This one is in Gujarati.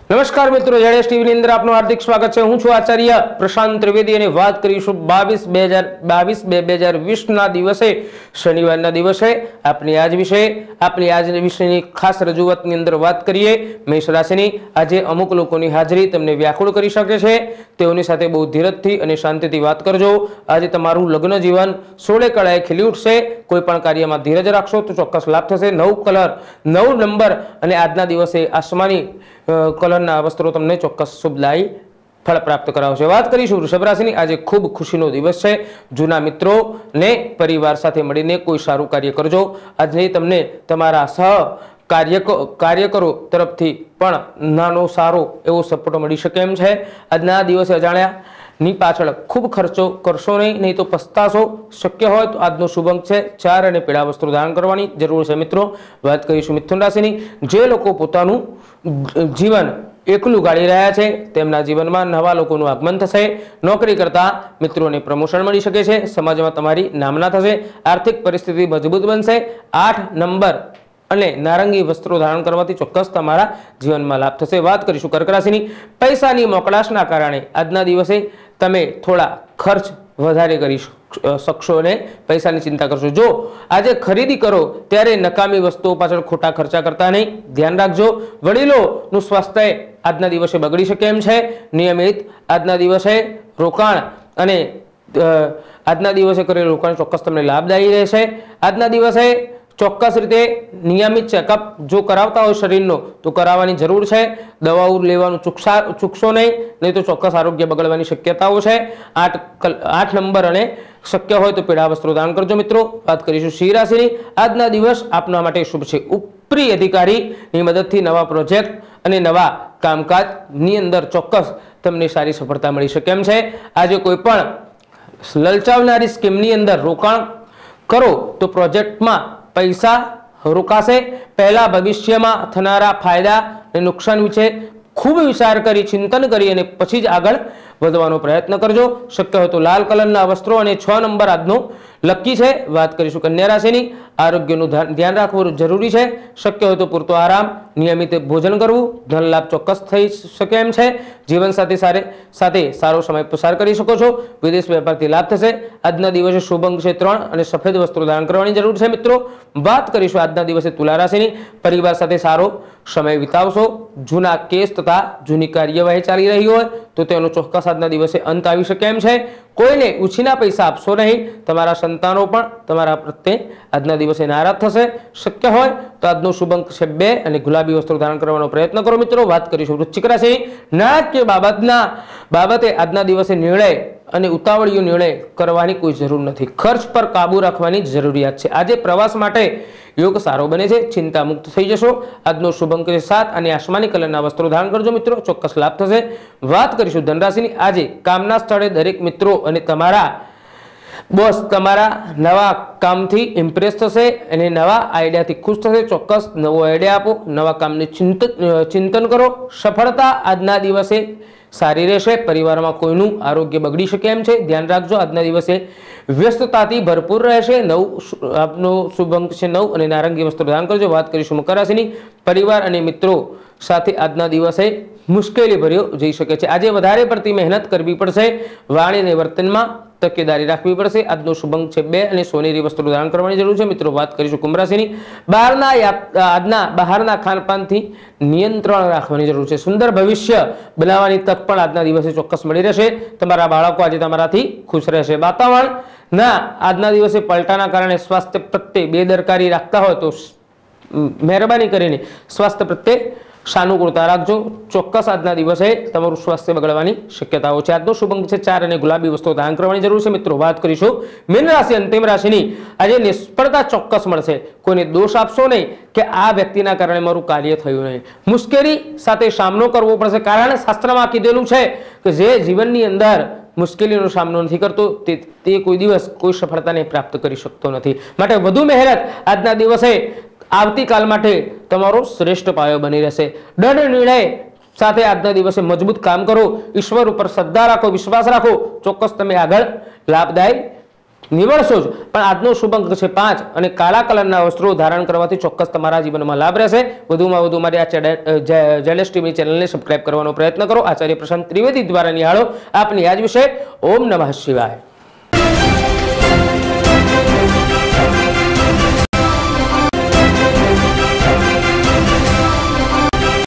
નમસ્કાર મિત્રો, જેડેશ ટીવી ની અંદર આપનું હાર્દિક સ્વાગત છે। હું છું આચાર્ય પ્રશાંત ત્રિવેદી અને વાત કરીશું 22/2020 ના દિવસે શનિવારના દિવસે આપની આજ વિષયની ખાસ રજૂઆતની અંદર વાત કરીએ। મેષ રાશિની આજે અમુક લોકોની હાજરી તમને વ્યાકુળ કરી શકે છે, તેઓની સાથે બહુ ધીરજથી અને શાંતિથી વાત કરજો। આજે તમારું લગ્ન જીવન સોળે કળાએ ખીલી ઉઠશે। કોઈ પણ કાર્યમાં ધીરજ રાખશો તો ચોક્કસ લાભ થશે। 9 કલર 9 નંબર અને આજના દિવસે આસમાની કલરના વસ્ત્રો તમને ચોક્કસ શુભદાયી ફળ પ્રાપ્ત કરાવશે। વાત કરીશું વૃષભ રાશિની આજે ખૂબ ખુશીનો દિવસ છે। જૂના મિત્રોને પરિવાર સાથે મળીને કોઈ સારું કાર્ય કરજો। આજે તમને તમારા કાર્યકરો તરફથી પણ નાનો સારો એવો સપોર્ટ મળી શકે એમ છે। આજના દિવસે અજાણ્યા ની પાછળ ખૂબ ખર્ચો કરશો નહીં તો પસ્તાશો। શક્ય હોય તો આજનો શુભ અંક છે 4 અને પીળા વસ્ત્રો ધારણ કરવાની જરૂર છે। મિત્રો, વાત કરીશું મિથુન રાશિની જે લોકો પોતાનું જીવન એકલું ગાળી રહ્યા છે તેમના જીવનમાં નવા લોકોનું આગમન થશે। નોકરી કરતા મિત્રોને પ્રમોશન મળી શકે છે। સમાજમાં તમારી નામના થશે। આર્થિક પરિસ્થિતિ મજબૂત બનશે। 8 નંબર અને નારંગી વસ્ત્રો ધારણ કરવાથી ચોક્કસ તમારા જીવનમાં લાભ થશે। વાત કરીશું કર્ક રાશિની પૈસાની મોકળાશના કારણે આજના દિવસે તમે થોડા ખર્ચ વધારે કરી શકશો અને પૈસાની ચિંતા કરશો। જો આજે ખરીદી કરો ત્યારે નકામી વસ્તુઓ પાછળ ખોટા ખર્ચા કરતા નહીં, ધ્યાન રાખજો। વડીલોનું સ્વાસ્થ્ય આજના દિવસે બગડી શકે એમ છે। નિયમિત આજના દિવસે રોકાણ અને આજના દિવસે કરેલું રોકાણ ચોક્કસ તમને લાભદાયી રહેશે। આજના દિવસે ચોક્કસ રીતે નિયમિત ચેકઅપ જો કરાવતા હોય શરીરનો તો કરાવવાની જરૂર છે। દવાઓ લેવાનું ચૂકશો નહીં તો ચોક્કસ આરોગ્ય બગડવાની શક્યતાઓ છે। 8 નંબર અને શક્ય હોય તો પીળા વસ્ત્રો દાન કરજો। મિત્રો, વાત કરીશું સિંહ રાશિની આજના દિવસ આપના માટે શુભ છે। ઉપરી અધિકારીની મદદથી નવા પ્રોજેક્ટ અને નવા કામકાજની અંદર ચોક્કસ તમને સારી સફળતા મળી શકે એમ છે। આજે કોઈ પણ લલચાવનારી સ્કીમની અંદર રોકાણ કરો તો પ્રોજેક્ટમાં પૈસા રોકાશે। પહેલા ભવિષ્યમાં થનારા ફાયદા અને નુકસાન વિશે ખૂબ વિચાર કરી ચિંતન કરી અને પછી જ આગળ વધવાનો પ્રયત્ન કરજો। શક્ય હોય તો લાલ કલરના વસ્ત્રો અને 6 નંબર આજનો લકી છે। વાત કરીશું કન્યા રાશિની આરોગ્યનું ધ્યાન રાખવું જરૂરી છે। શક્ય હોય તો પૂરતો આરામ, નિયમિત ભોજન કરવું, ધન લાભ ચોક્કસ થઈ શકે એમ છે। જીવનસાથી સાથે સારો સમય પસાર કરી શકો છો। વિદેશ વેપારથી લાભ થશે। આજના દિવસે શુભ અંક છે 3 અને સફેદ વસ્ત્રો ધારણ કરવાની જરૂર છે। મિત્રો, વાત કરીશું આજના દિવસે તુલા રાશિની પરિવાર સાથે સારો સમય વિતાવશો। જૂના કેસ તથા જૂની કાર્યવાહી ચાલી રહી હોય તો તેનો ચોક્કસ આજના દિવસે અંત આવી શકે એમ છે। કોઈને ઉછીના પૈસા આપશો નહીં, તમારા સંતાનો પણ તમારા પ્રત્યે આજના દિવસે નારાજ થશે। શક્ય હોય તો આજનો શુભ અંક છે 2 અને ગુલાબી વસ્ત્રો ધારણ કરવાનો પ્રયત્ન કરો। મિત્રો, વાત કરીશું વૃશ્ચિક રાશિની નાણાકીય બાબતે આજના દિવસે નિર્ણય અને ઉતાવળિયો નિર્ણય કરવાની કોઈ જરૂર નથી। ખર્ચ પર કાબુ રાખવાની જરૂરિયાત છે। આજે પ્રવાસ માટે યોગ સારો બને છે। ચિંતા મુક્ત થઈ જશો। આજનો શુભ અંક છે 7 અને આસમાની કલરના વસ્ત્રો ધારણ કરજો। મિત્રો, ચોક્કસ લાભ થશે। વાત કરીશું ધનરાશિની આજે કામના સ્થળે દરેક મિત્રો અને તમારા બોસ તમારા નવા કામથી ઇમ્પ્રેસ થશે અને નવા આઈડિયાથી ખુશ થશે। ચોક્કસ નવો આઈડિયા આપો, નવા કામની ચિંતન કરો। સફળતા આજના દિવસે સારી રહેશે। પરિવારમાં કોઈનું આરોગ્ય બગડી શકે એમ છે, ધ્યાન રાખજો। આજના દિવસે વ્યસ્તતાથી ભરપૂર રહેશે। આપનો શુભ અંક છે 9 અને નારંગી વસ્ત્રો ધારણ કરજો। વાત કરીશું મકર રાશિની પરિવાર અને મિત્રો સાથે આજના દિવસે મુશ્કેલી ભર્યો જઈ શકે છે। આજે વધારે પડતી મહેનત કરવી પડશે। વાણી અને વર્તનમાં તકેદારી રાખવી પડશે। આજનો શુભ અંક છે 2 અને સોનેરી વસ્ત્રો ધારણ કરવાની જરૂર છે। મિત્રો, વાત કરીશું કુંભ રાશિની બહારના ખાનપાનથી નિયંત્રણ રાખવાની જરૂર છે। સુંદર ભવિષ્ય બનાવવાની તક પણ આજના દિવસે ચોક્કસ મળી રહેશે। તમારા બાળકો આજે તમારાથી ખુશ રહેશે। વાતાવરણના આજના દિવસે પલટાના કારણે સ્વાસ્થ્ય પ્રત્યે બેદરકારી રાખતા હોય તો મહેરબાની કરીને સ્વાસ્થ્ય પ્રત્યે સાનુકૂળતા રાખજો। ચોક્કસ આજના દિવસે તમારું સ્વાસ્થ્ય બગડવાની શક્યતાઓ છે। આજનો શુભ અંક છે 4 અને ગુલાબી વસ્ત્રો ધારણ કરવાની જરૂર છે। મિત્રો, વાત કરીશું મીન રાશિ અંતિમ રાશિની આજે નિષ્ફળતા ચોક્કસ મળશે। કોઈને દોષ આપશો નહીં કે આ વ્યક્તિના કારણે મારું કાર્ય થયું નહીં। મુશ્કેલી સાથે સામનો કરવો પડશે, કારણ શાસ્ત્રમાં કીધેલું છે કે જે જીવનની અંદર મુશ્કેલીનો સામનો નથી કરતો તે કોઈ દિવસ કોઈ સફળતાને પ્રાપ્ત કરી શકતો નથી। માટે વધુ મહેનત આજના દિવસે આવતીકાલ માટે તમારો શ્રેષ્ઠ પાયો બની રહેશે। દૃઢ નિર્ણય સાથે આજના દિવસે મજબૂત કામ કરો। ઈશ્વર ઉપર શ્રદ્ધા રાખો, વિશ્વાસ રાખો। ચોક્કસ તમે આગળ લાભદાયી નિવડશો જ, પણ આજનો શુભ અંક છે 5 અને કાળા કલરના વસ્ત્રો ધારણ કરવાથી ચોક્કસ તમારા જીવનમાં લાભ રહેશે। વધુમાં વધુ મારી આ જેલેસ ટીવી ચેનલને સબસ્ક્રાઇબ કરવાનો પ્રયત્ન કરો। આચાર્ય પ્રશાંત ત્રિવેદી દ્વારા નિહાળો આપની આજ વિશે। ઓમ નમઃ શિવાય।